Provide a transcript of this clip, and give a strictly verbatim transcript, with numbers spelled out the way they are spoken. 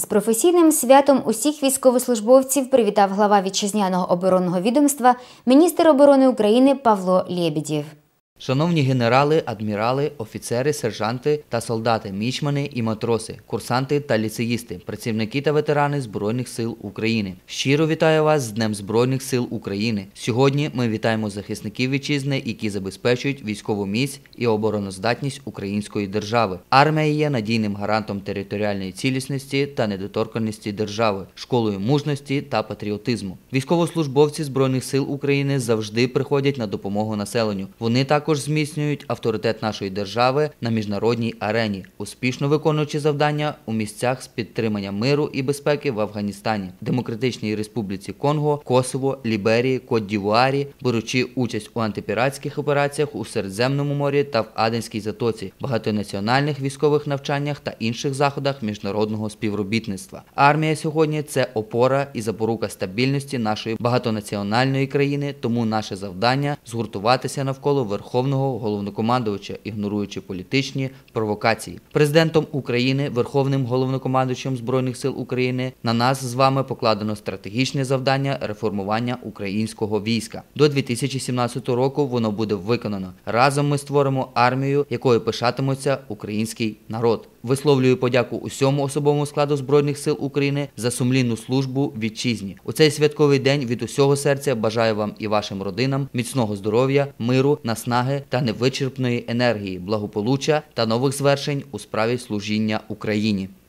професійним святом усіх військовослужбовців привітав глава вітчизняного оборонного відомства, міністр оборони України Павло Лєбєдєв. Шановні генерали, адмірали, офіцери, сержанти та солдати, мічмани і матроси, курсанти та ліцеїсти, працівники та ветерани Збройних сил України. Щиро вітаю вас з Днем Збройних сил України. Сьогодні ми вітаємо захисників вітчизни, які забезпечують військову міць і обороноздатність української держави. Армія є надійним гарантом територіальної цілісності та недоторканності держави, школою мужності та патріотизму. Військовослужбовці Збройних сил України завжди приходять на допомогу населенню. Вони також Також зміцнюють авторитет нашої держави на міжнародній арені, успішно виконуючи завдання у місцях з підтримання миру і безпеки в Афганістані, Демократичній Республіці Конго, Косово, Ліберії, Кот-д'Івуарі, беручи участь у антипіратських операціях у Середземному морі та в Аденській затоці, багатонаціональних військових навчаннях та інших заходах міжнародного співробітництва. Армія сьогодні – це опора і запорука стабільності нашої багатонаціональної країни, тому наше завдання – згуртуватися навколо Верховного Верховного головнокомандувача, ігноруючи політичні провокації. Президентом України, Верховним головнокомандувачем Збройних сил України, на нас з вами покладено стратегічне завдання реформування українського війська. До дві тисячі сімнадцятого року воно буде виконано. Разом ми створимо армію, якою пишатиметься український народ. Висловлюю подяку усьому особовому складу Збройних сил України за сумлінну службу вітчизні. У цей святковий день від усього серця бажаю вам і вашим родинам міцного здоров'я, миру, наснаги та невичерпної енергії, благополуччя та нових звершень у справі служіння Україні.